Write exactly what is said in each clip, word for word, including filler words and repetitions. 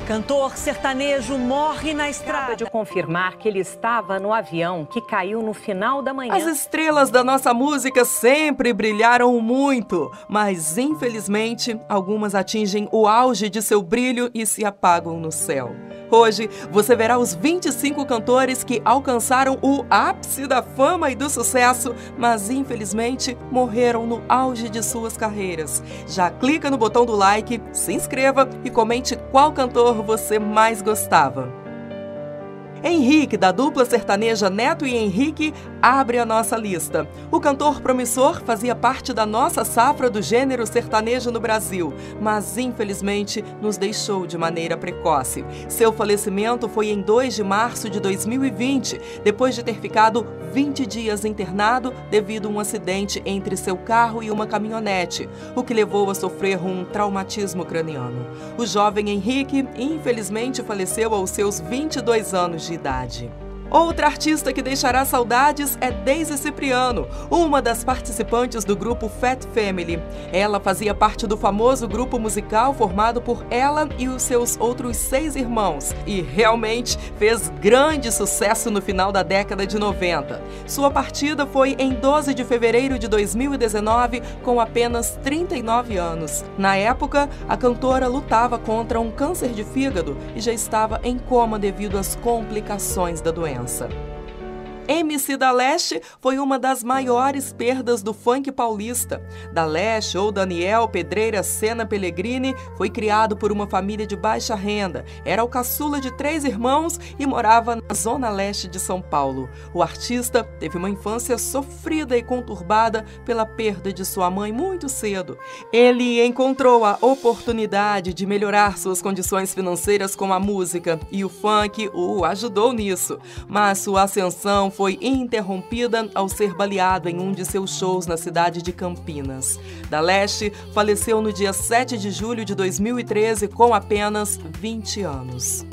Cantor sertanejo morre na estrada. Acaba de confirmar que ele estava no avião que caiu no final da manhã. As estrelas da nossa música sempre brilharam muito, mas infelizmente algumas atingem o auge de seu brilho e se apagam no céu. Hoje você verá os vinte e cinco cantores que alcançaram o ápice da fama e do sucesso, mas infelizmente morreram no auge de suas carreiras. Já clica no botão do like, se inscreva e comente qual cantor você mais gostava. Henrique, da dupla sertaneja Neto e Henrique, abre a nossa lista. O cantor promissor fazia parte da nossa safra do gênero sertanejo no Brasil, mas infelizmente nos deixou de maneira precoce. Seu falecimento foi em dois de março de dois mil e vinte, depois de ter ficado vinte dias internado devido a um acidente entre seu carro e uma caminhonete, o que levou a sofrer um traumatismo craniano. O jovem Henrique, infelizmente, faleceu aos seus vinte e dois anos de idade. Outra artista que deixará saudades é Deise Cipriano, uma das participantes do grupo Fat Family. Ela fazia parte do famoso grupo musical formado por ela e os seus outros seis irmãos e realmente fez grande sucesso no final da década de noventa. Sua partida foi em doze de fevereiro de dois mil e dezenove, com apenas trinta e nove anos. Na época, a cantora lutava contra um câncer de fígado e já estava em coma devido às complicações da doença. M C da Leste foi uma das maiores perdas do funk paulista. Da Leste, ou Daniel Pedreira Sena Pellegrini, foi criado por uma família de baixa renda. Era o caçula de três irmãos e morava na zona leste de São Paulo. O artista teve uma infância sofrida e conturbada pela perda de sua mãe muito cedo. Ele encontrou a oportunidade de melhorar suas condições financeiras com a música e o funk o ajudou nisso. Mas sua ascensão foi foi interrompida ao ser baleado em um de seus shows na cidade de Campinas. Da Leste faleceu no dia sete de julho de dois mil e treze com apenas vinte anos.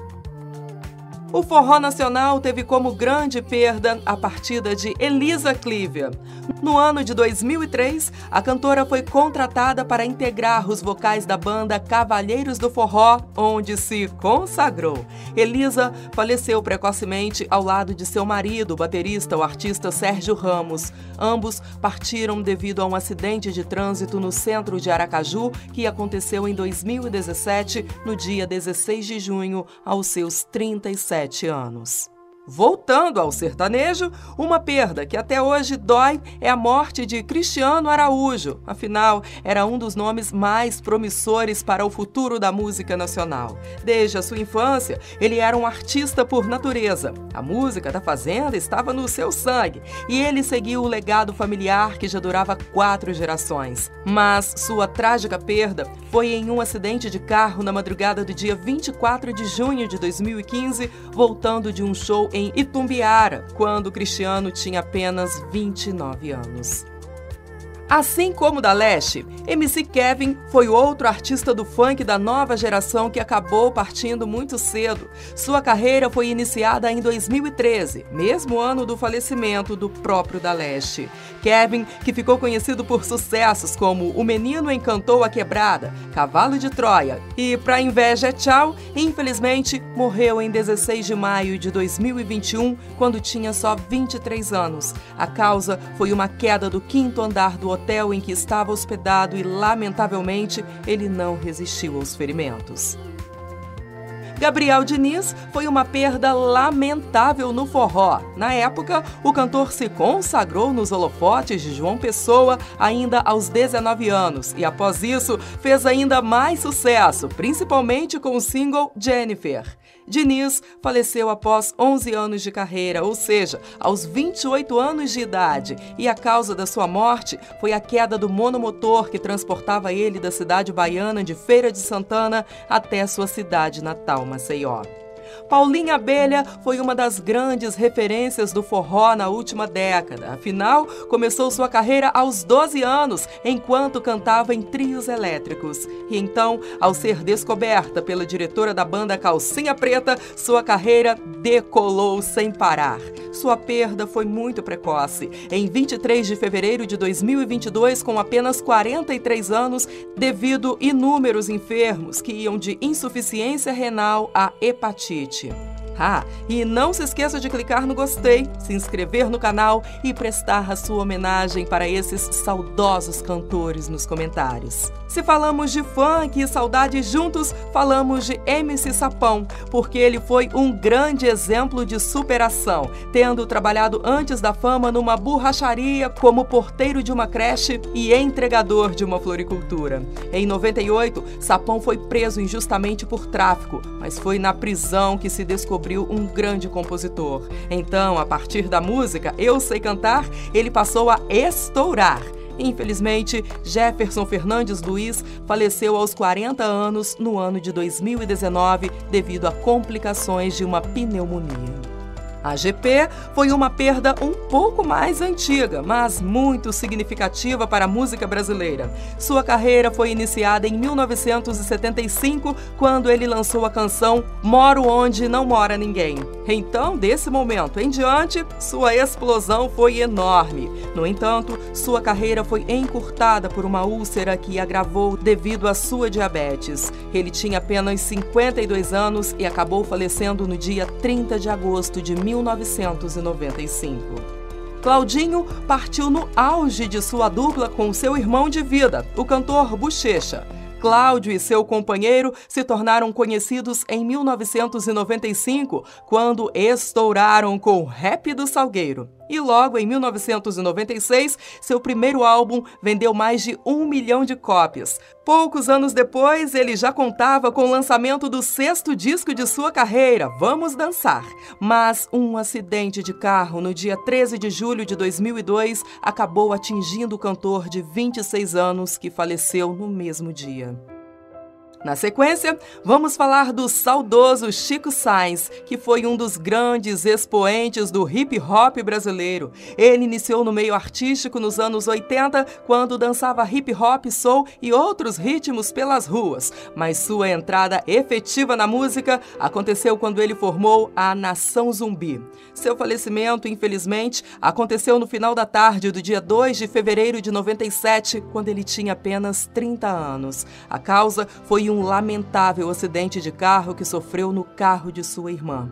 O forró nacional teve como grande perda a partida de Elisa Clívia. No ano de dois mil e três, a cantora foi contratada para integrar os vocais da banda Cavalheiros do Forró, onde se consagrou. Elisa faleceu precocemente ao lado de seu marido, o baterista, o artista Sérgio Ramos. Ambos partiram devido a um acidente de trânsito no centro de Aracaju, que aconteceu em dois mil e dezessete, no dia dezesseis de junho, aos seus trinta e sete anos. Voltando ao sertanejo, uma perda que até hoje dói é a morte de Cristiano Araújo. Afinal, era um dos nomes mais promissores para o futuro da música nacional. Desde a sua infância, ele era um artista por natureza. A música da fazenda estava no seu sangue e ele seguiu o legado familiar que já durava quatro gerações. Mas sua trágica perda foi em um acidente de carro na madrugada do dia vinte e quatro de junho de dois mil e quinze, voltando de um show em Itumbiara, quando Cristiano tinha apenas vinte e nove anos. Assim como da Leste, M C Kevin foi outro artista do funk da nova geração que acabou partindo muito cedo. Sua carreira foi iniciada em dois mil e treze, mesmo ano do falecimento do próprio da Leste. Kevin, que ficou conhecido por sucessos como O Menino Encantou a Quebrada, Cavalo de Troia e Pra Inveja é Tchau, infelizmente morreu em dezesseis de maio de dois mil e vinte e um, quando tinha só vinte e três anos. A causa foi uma queda do quinto andar do hotel em que estava hospedado e, lamentavelmente, ele não resistiu aos ferimentos. Gabriel Diniz foi uma perda lamentável no forró. Na época, o cantor se consagrou nos holofotes de João Pessoa ainda aos dezenove anos e, após isso, fez ainda mais sucesso, principalmente com o single Jennifer. Diniz faleceu após onze anos de carreira, ou seja, aos vinte e oito anos de idade, e a causa da sua morte foi a queda do monomotor que transportava ele da cidade baiana de Feira de Santana até sua cidade natal, Maceió. Paulinha Abelha foi uma das grandes referências do forró na última década. Afinal, começou sua carreira aos doze anos, enquanto cantava em trios elétricos. E então, ao ser descoberta pela diretora da banda Calcinha Preta, sua carreira decolou sem parar. Sua perda foi muito precoce. Em vinte e três de fevereiro de dois mil e vinte e dois, com apenas quarenta e três anos, devido a inúmeros enfermos que iam de insuficiência renal a hepatite. Ah, e não se esqueça de clicar no gostei, se inscrever no canal e prestar a sua homenagem para esses saudosos cantores nos comentários. Se falamos de funk e saudade juntos, falamos de M C Sapão, porque ele foi um grande exemplo de superação, tendo trabalhado antes da fama numa borracharia como porteiro de uma creche e entregador de uma floricultura. Em noventa e oito, Sapão foi preso injustamente por tráfico, mas foi na prisão que se descobriu um grande compositor. Então, a partir da música Eu Sei Cantar, ele passou a estourar. Infelizmente, Jefferson Fernandes Luiz faleceu aos quarenta anos no ano de dois mil e dezenove devido a complicações de uma pneumonia. A G P foi uma perda um pouco mais antiga, mas muito significativa para a música brasileira. Sua carreira foi iniciada em mil novecentos e setenta e cinco, quando ele lançou a canção Moro Onde Não Mora Ninguém. Então, desse momento em diante, sua explosão foi enorme. No entanto, sua carreira foi encurtada por uma úlcera que agravou devido à sua diabetes. Ele tinha apenas cinquenta e dois anos e acabou falecendo no dia trinta de agosto de mil novecentos e noventa e cinco. Claudinho partiu no auge de sua dupla com seu irmão de vida, o cantor Bochecha. Cláudio e seu companheiro se tornaram conhecidos em mil novecentos e noventa e cinco, quando estouraram com o Rap do Salgueiro. E logo em mil novecentos e noventa e seis, seu primeiro álbum vendeu mais de um milhão de cópias. Poucos anos depois, ele já contava com o lançamento do sexto disco de sua carreira, Vamos Dançar. Mas um acidente de carro no dia treze de julho de dois mil e dois acabou atingindo o cantor de vinte e seis anos, que faleceu no mesmo dia. Na sequência, vamos falar do saudoso Chico Science, que foi um dos grandes expoentes do hip-hop brasileiro. Ele iniciou no meio artístico nos anos oitenta, quando dançava hip-hop, soul e outros ritmos pelas ruas. Mas sua entrada efetiva na música aconteceu quando ele formou a Nação Zumbi. Seu falecimento, infelizmente, aconteceu no final da tarde do dia dois de fevereiro de noventa e sete, quando ele tinha apenas trinta anos. A causa foi um um lamentável acidente de carro que sofreu no carro de sua irmã.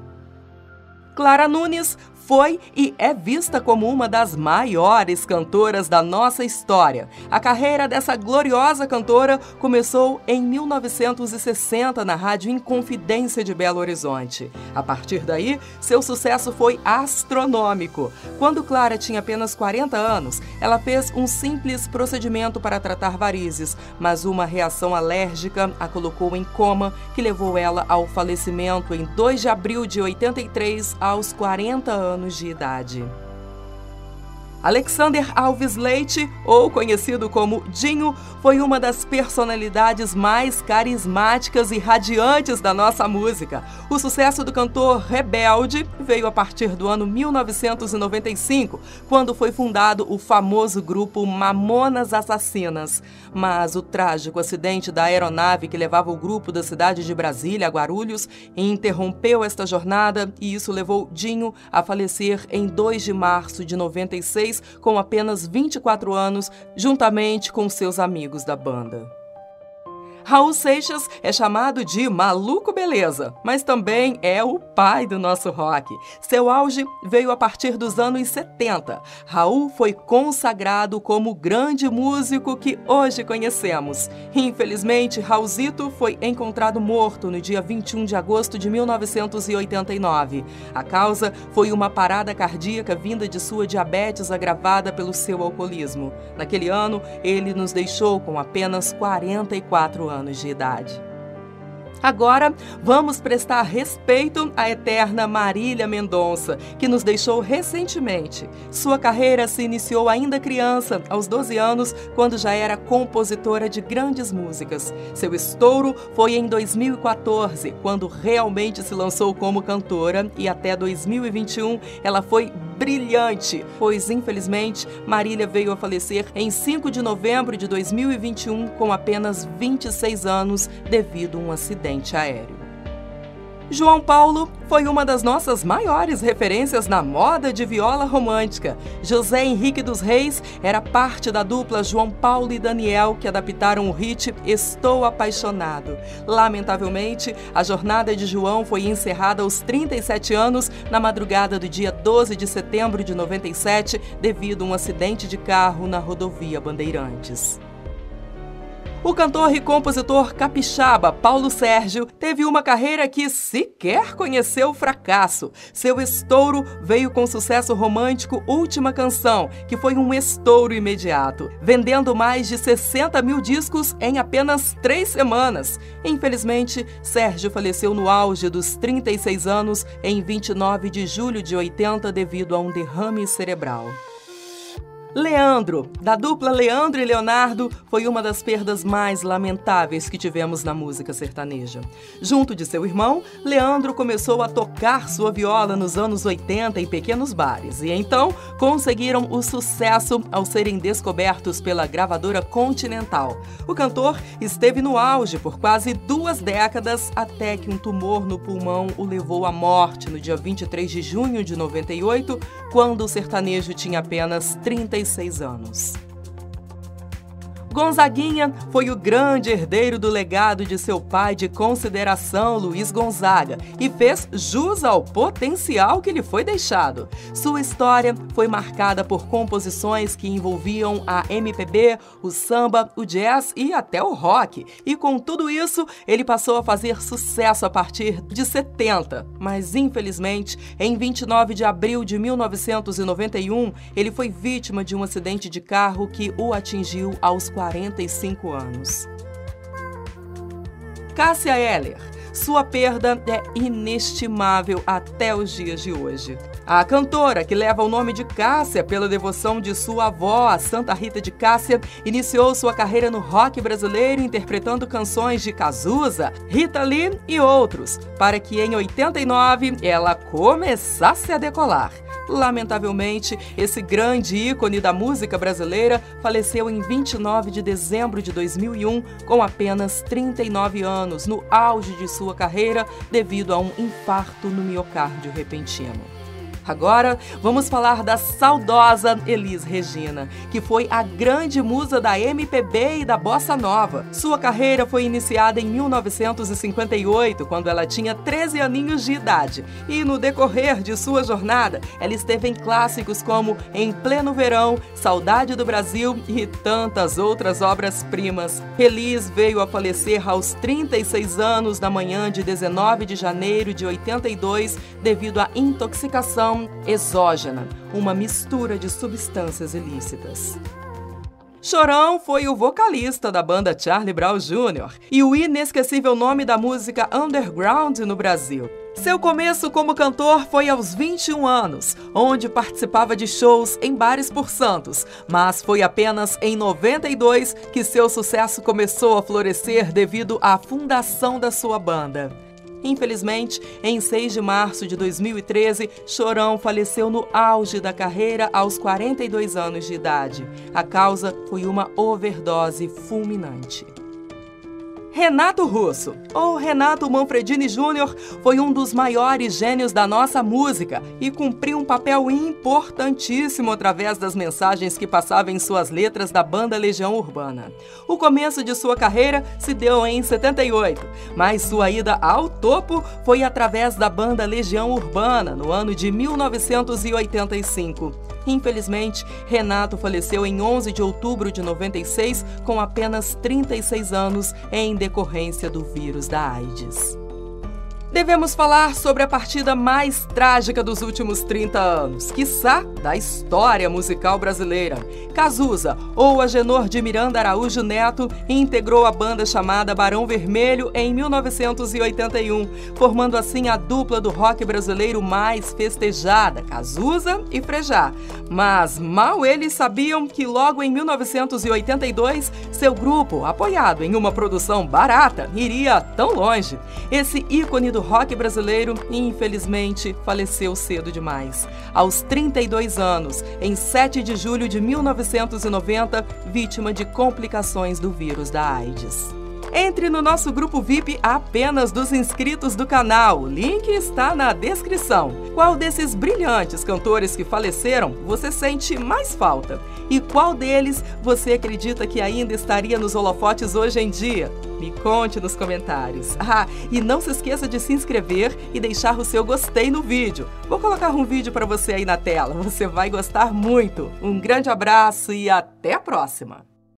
Clara Nunes foi e é vista como uma das maiores cantoras da nossa história. A carreira dessa gloriosa cantora começou em mil novecentos e sessenta na Rádio Inconfidência de Belo Horizonte. A partir daí, seu sucesso foi astronômico. Quando Clara tinha apenas quarenta anos, ela fez um simples procedimento para tratar varizes, mas uma reação alérgica a colocou em coma, que levou ela ao falecimento em dois de abril de oitenta e três, aos quarenta anos de idade. Alexander Alves Leite, ou conhecido como Dinho, foi uma das personalidades mais carismáticas e radiantes da nossa música. O sucesso do cantor Rebelde veio a partir do ano mil novecentos e noventa e cinco, quando foi fundado o famoso grupo Mamonas Assassinas. Mas o trágico acidente da aeronave que levava o grupo da cidade de Brasília a Guarulhos interrompeu esta jornada, e isso levou Dinho a falecer em dois de março de noventa e seis, com apenas vinte e quatro anos, juntamente com seus amigos da banda. Raul Seixas é chamado de Maluco Beleza, mas também é o pai do nosso rock. Seu auge veio a partir dos anos setenta. Raul foi consagrado como o grande músico que hoje conhecemos. Infelizmente, Raulzito foi encontrado morto no dia vinte e um de agosto de mil novecentos e oitenta e nove. A causa foi uma parada cardíaca vinda de sua diabetes agravada pelo seu alcoolismo. Naquele ano, ele nos deixou com apenas quarenta e quatro anos. anos de idade. Agora, vamos prestar respeito à eterna Marília Mendonça, que nos deixou recentemente. Sua carreira se iniciou ainda criança, aos doze anos, quando já era compositora de grandes músicas. Seu estouro foi em dois mil e quatorze, quando realmente se lançou como cantora, e até dois mil e vinte e um ela foi brilhante, pois infelizmente Marília veio a falecer em cinco de novembro de dois mil e vinte e um com apenas vinte e seis anos devido a um acidente aéreo. João Paulo foi uma das nossas maiores referências na moda de viola romântica. José Henrique dos Reis era parte da dupla João Paulo e Daniel, que adaptaram o hit Estou Apaixonado. Lamentavelmente, a jornada de João foi encerrada aos trinta e sete anos, na madrugada do dia doze de setembro de noventa e sete, devido a um acidente de carro na rodovia Bandeirantes. O cantor e compositor capixaba Paulo Sérgio teve uma carreira que sequer conheceu o fracasso. Seu estouro veio com o sucesso romântico Última Canção, que foi um estouro imediato, vendendo mais de sessenta mil discos em apenas três semanas. Infelizmente, Sérgio faleceu no auge dos trinta e seis anos em vinte e nove de julho de oitenta devido a um derrame cerebral. Leandro, da dupla Leandro e Leonardo, foi uma das perdas mais lamentáveis que tivemos na música sertaneja. Junto de seu irmão, Leandro começou a tocar sua viola nos anos oitenta em pequenos bares e então conseguiram o sucesso ao serem descobertos pela gravadora Continental. O cantor esteve no auge por quase duas décadas até que um tumor no pulmão o levou à morte no dia vinte e três de junho de noventa e oito, quando o sertanejo tinha apenas trinta e seis anos. Gonzaguinha foi o grande herdeiro do legado de seu pai de consideração, Luiz Gonzaga, e fez jus ao potencial que lhe foi deixado. Sua história foi marcada por composições que envolviam a M P B, o samba, o jazz e até o rock. E com tudo isso, ele passou a fazer sucesso a partir de setenta. Mas, infelizmente, em vinte e nove de abril de mil novecentos e noventa e um, ele foi vítima de um acidente de carro que o atingiu aos quarenta e cinco anos. Cássia Eller. Sua perda é inestimável até os dias de hoje. A cantora, que leva o nome de Cássia pela devoção de sua avó, a Santa Rita de Cássia, iniciou sua carreira no rock brasileiro interpretando canções de Cazuza, Rita Lee e outros, para que em oitenta e nove ela começasse a decolar. Lamentavelmente, esse grande ícone da música brasileira faleceu em vinte e nove de dezembro de dois mil e um, com apenas trinta e nove anos, no auge de sua carreira, devido a um infarto no miocárdio repentino. Agora, vamos falar da saudosa Elis Regina, que foi a grande musa da M P B e da bossa nova. Sua carreira foi iniciada em mil novecentos e cinquenta e oito, quando ela tinha treze aninhos de idade. E no decorrer de sua jornada, ela esteve em clássicos como Em Pleno Verão, Saudade do Brasil e tantas outras obras-primas. Elis veio a falecer aos trinta e seis anos na manhã de dezenove de janeiro de oitenta e dois, devido à intoxicação exógena, uma mistura de substâncias ilícitas. Chorão foi o vocalista da banda Charlie Brown Júnior e o inesquecível nome da música underground no Brasil. Seu começo como cantor foi aos vinte e um anos, onde participava de shows em bares por Santos, mas foi apenas em noventa e dois que seu sucesso começou a florescer devido à fundação da sua banda. Infelizmente, em seis de março de dois mil e treze, Chorão faleceu no auge da carreira aos quarenta e dois anos de idade. A causa foi uma overdose fulminante. Renato Russo, ou Renato Manfredini Júnior, foi um dos maiores gênios da nossa música e cumpriu um papel importantíssimo através das mensagens que passava em suas letras da banda Legião Urbana. O começo de sua carreira se deu em setenta e oito, mas sua ida ao topo foi através da banda Legião Urbana, no ano de mil novecentos e oitenta e cinco. Infelizmente, Renato faleceu em onze de outubro de noventa e seis, com apenas trinta e seis anos, em decorrência do vírus da AIDS. Devemos falar sobre a partida mais trágica dos últimos trinta anos, quiçá da história musical brasileira. Cazuza, ou Agenor de Miranda Araújo Neto, integrou a banda chamada Barão Vermelho em mil novecentos e oitenta e um, formando assim a dupla do rock brasileiro mais festejada, Cazuza e Frejá. Mas mal eles sabiam que logo em mil novecentos e oitenta e dois, seu grupo, apoiado em uma produção barata, iria tão longe. Esse ícone do rock brasileiro, infelizmente, faleceu cedo demais. Aos trinta e dois anos, em sete de julho de mil novecentos e noventa, vítima de complicações do vírus da AIDS. Entre no nosso grupo V I P apenas dos inscritos do canal. O link está na descrição. Qual desses brilhantes cantores que faleceram você sente mais falta? E qual deles você acredita que ainda estaria nos holofotes hoje em dia? Me conte nos comentários. Ah, e não se esqueça de se inscrever e deixar o seu gostei no vídeo. Vou colocar um vídeo para você aí na tela. Você vai gostar muito. Um grande abraço e até a próxima!